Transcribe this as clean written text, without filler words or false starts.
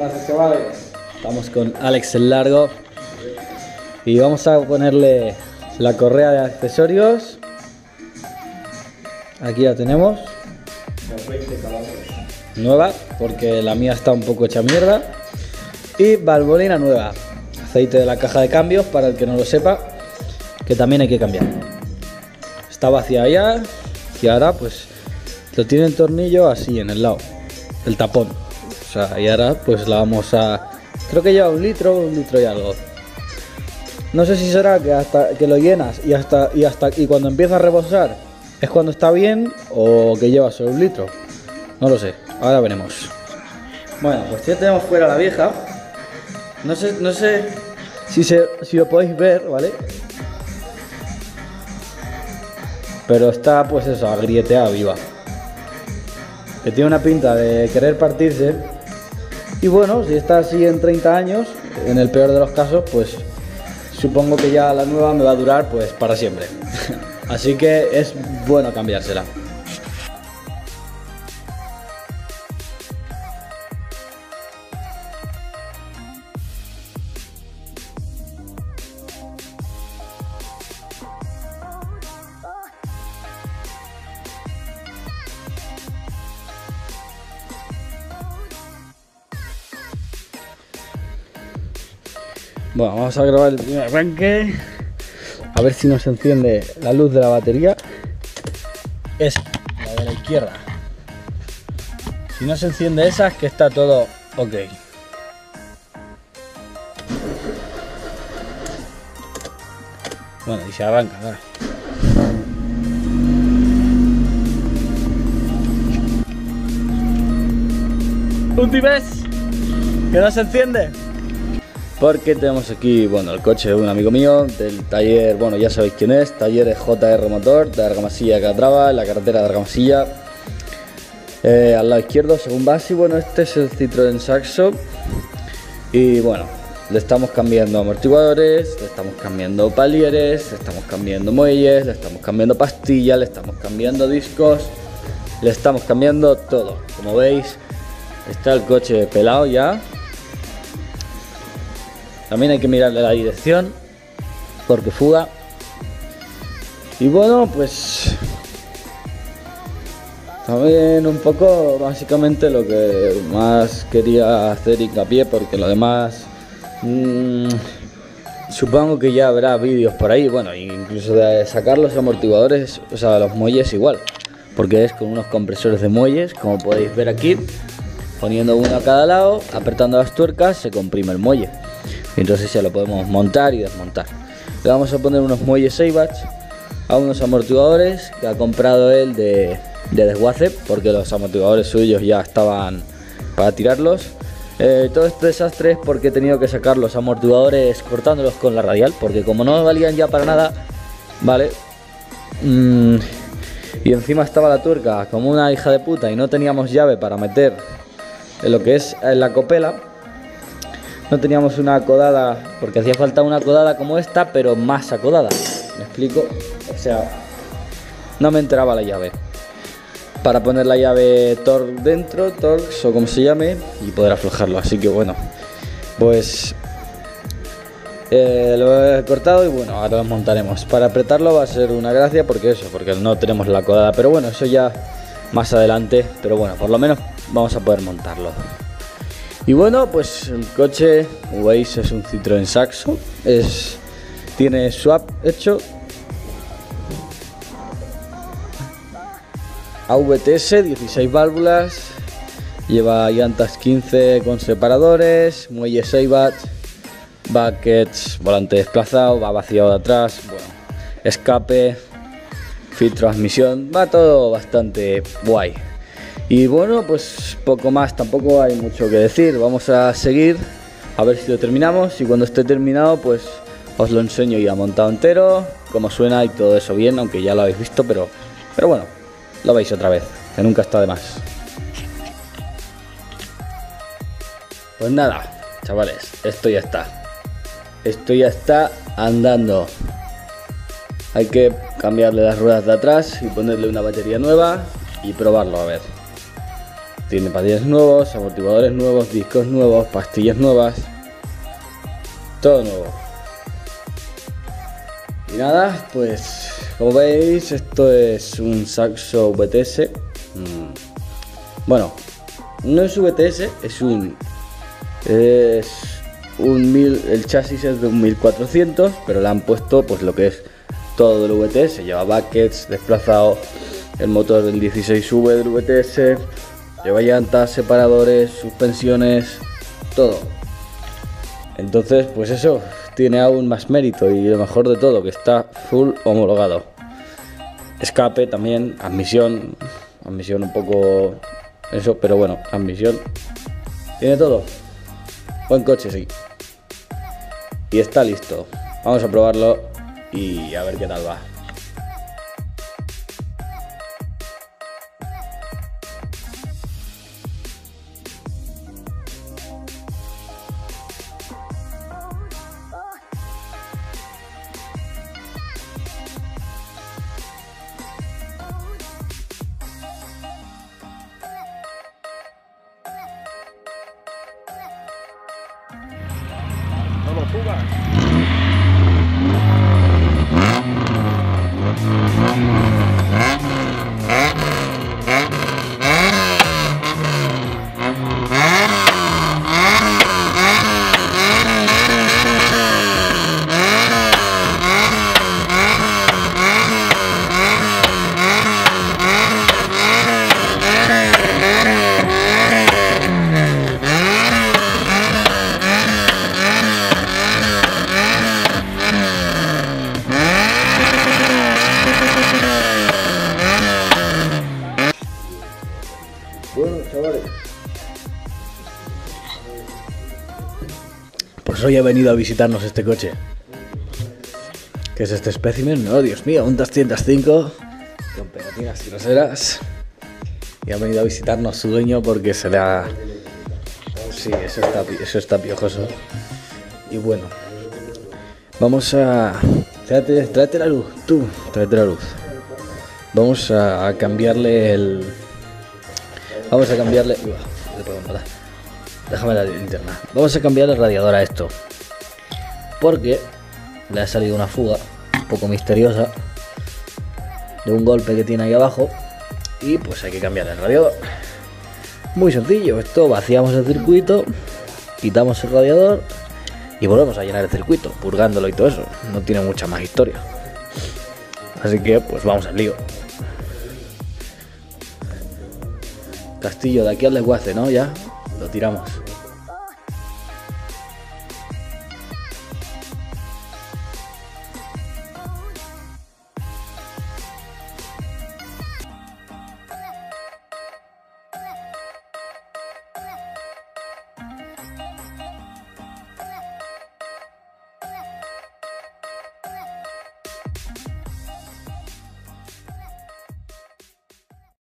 pasa, chavales? Estamos con Alex el Largo y vamos a ponerle la correa de accesorios. Aquí la tenemos, nueva, porque la mía está un poco hecha mierda. Y valvolina nueva, aceite de la caja de cambios, para el que no lo sepa, que también hay que cambiar. Está vacía ya y ahora pues lo tiene el tornillo así en el lado, el tapón. O sea, y ahora pues la vamos a... Creo que lleva un litro y algo. No sé si será que hasta que lo llenas y cuando empieza a rebosar es cuando está bien, o que lleva solo un litro. No lo sé, ahora veremos. Bueno, pues ya tenemos fuera la vieja. No sé si lo podéis ver, ¿vale? Pero está pues eso, agrieteada viva. Que tiene una pinta de querer partirse. Y bueno, si está así en 30 años, en el peor de los casos, pues supongo que ya la nueva me va a durar pues para siempre. Así que es bueno cambiársela. Bueno, vamos a grabar el primer arranque. A ver si nos enciende la luz de la batería. Es la de la izquierda. Si no se enciende esa, es que está todo ok. Bueno, y se arranca, ¿vale? Última vez que no se enciende. Porque tenemos aquí, bueno, el coche de un amigo mío, del taller, bueno, ya sabéis quién es, taller JR Motor, de Argamasilla Calatrava, en la carretera de Argamasilla, al lado izquierdo, según vas. Y bueno, este es el Citroën Saxo. Y bueno, le estamos cambiando amortiguadores, le estamos cambiando palieres, le estamos cambiando muelles, le estamos cambiando pastillas, le estamos cambiando discos, le estamos cambiando todo. Como veis, está el coche pelado ya. También hay que mirarle la dirección, porque fuga. Y bueno, pues también un poco básicamente lo que más quería hacer hincapié, porque lo demás supongo que ya habrá vídeos por ahí. Bueno, incluso de sacar los amortiguadores, o sea, los muelles igual, porque es con unos compresores de muelles, como podéis ver aquí, poniendo uno a cada lado, apretando las tuercas, se comprime el muelle. Entonces ya lo podemos montar y desmontar. Le vamos a poner unos muelles Eibat a unos amortiguadores que ha comprado él de desguace, porque los amortiguadores suyos ya estaban para tirarlos. Todo este desastre es porque he tenido que sacar los amortiguadores cortándolos con la radial, porque como no valían ya para nada, ¿vale? Y encima estaba la tuerca como una hija de puta y no teníamos llave para meter en lo que es en la copela. No teníamos una acodada, porque hacía falta una acodada como esta, pero más acodada. ¿Me explico? O sea, no me entraba la llave para poner la llave Torx dentro, Torx o como se llame, y poder aflojarlo. Así que bueno, pues lo he cortado y bueno, ahora lo montaremos. Para apretarlo va a ser una gracia, porque no tenemos la acodada. Pero bueno, eso ya más adelante. Pero bueno, por lo menos vamos a poder montarlo. Y bueno, pues el coche, como veis, es un Citroën Saxo, tiene swap hecho, AVTS, 16 válvulas, lleva llantas 15 con separadores, muelles Eibat, buckets, volante desplazado, va vaciado de atrás, bueno, escape, filtro de transmisión, va todo bastante guay. Y bueno, pues poco más, tampoco hay mucho que decir. Vamos a seguir a ver si lo terminamos, y cuando esté terminado pues os lo enseño ya montado entero, cómo suena y todo eso bien, aunque ya lo habéis visto, pero bueno, lo veis otra vez, que nunca está de más. Pues nada, chavales, esto ya está andando. Hay que cambiarle las ruedas de atrás y ponerle una batería nueva y probarlo a ver. tiene patines nuevos, amortiguadores nuevos, discos nuevos, pastillas nuevas, todo nuevo. Y nada, pues como veis, esto es un Saxo VTS. Bueno, no es VTS, el chasis es de un 1400, pero le han puesto pues lo que es todo del VTS. Lleva buckets, desplazado, el motor del 16V del VTS, lleva llantas, separadores, suspensiones, todo. Entonces, pues eso tiene aún más mérito y lo mejor de todo, que está full homologado. Escape también, admisión un poco eso, pero bueno, admisión. Tiene todo. Buen coche, sí. Y está listo. Vamos a probarlo y a ver qué tal va. Vamos, fuga. Bueno, chavales, pues hoy ha venido a visitarnos este coche. ¿Qué es este espécimen? No, Dios mío, un 205 con pegatinas traseras. Y ha venido a visitarnos su dueño porque se le ha... Sí, eso está piojoso. Y bueno, vamos a... Tráete la luz, tú, tráete la luz. Vamos a cambiarle el... Vamos a cambiarle... Déjame la linterna. Vamos a cambiar el radiador a esto, porque le ha salido una fuga un poco misteriosa de un golpe que tiene ahí abajo. Y pues hay que cambiar el radiador. Muy sencillo, esto vaciamos el circuito, quitamos el radiador y volvemos a llenar el circuito, purgándolo y todo eso. No tiene mucha más historia. Así que pues vamos al lío. Castillo, de aquí al desguace, ¿no? Ya lo tiramos.